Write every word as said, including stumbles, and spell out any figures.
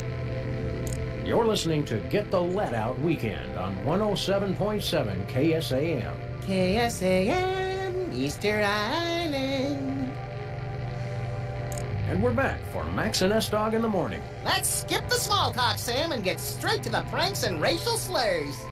You're listening to Get the Let Out Weekend on one oh seven point seven K S A M. K S A M, Easter Island. And we're back for Max and S-Dog in the morning. Let's skip the small talk, Sam, and get straight to the pranks and racial slurs.